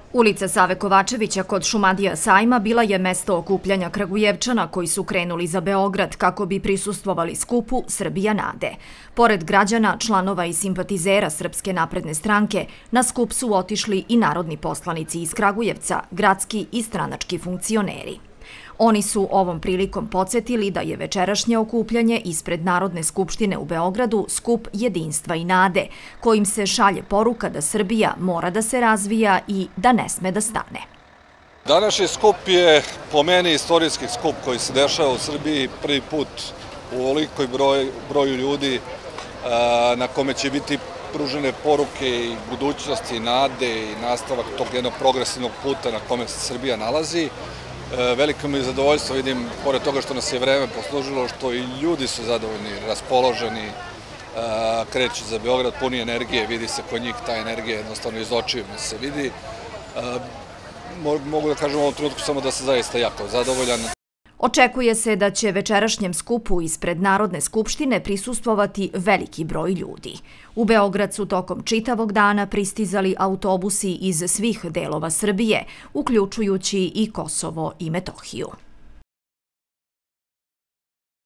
Ulica Save Kovačevića kod Šumadija sajma bila je mesto okupljanja Kragujevčana koji su krenuli za Beograd kako bi prisustvovali skupu Srbija nade. Pored građana, članova i simpatizera Srpske napredne stranke, na skup su otišli i narodni poslanici iz Kragujevca, gradski i stranački funkcioneri. Oni su ovom prilikom podsjetili da je večerašnje okupljanje ispred Narodne skupštine u Beogradu skup jedinstva i nade, kojim se šalje poruka da Srbija mora da se razvija i da ne sme da stane. Današnji skup je po meni istorijski skup koji se dešava u Srbiji prvi put u ovolikoj broju ljudi na kome će biti pružene poruke i budućnosti i nade i nastavak tog jednog progresivnog puta na kome se Srbija nalazi. Veliko mi je zadovoljstvo, vidim, pored toga što nas je vreme poslužilo, što i ljudi su zadovoljni, raspoloženi, kreću za Beograd puni energije, vidi se kod njih ta energija, jednostavno iz očiju mi se vidi. Mogu da kažem u ovom trenutku samo da sam zaista jako zadovoljan. Očekuje se da će večerašnjem skupu ispred Narodne skupštine prisustvovati veliki broj ljudi. U Beograd su tokom čitavog dana pristizali autobusi iz svih delova Srbije, uključujući i Kosovo i Metohiju.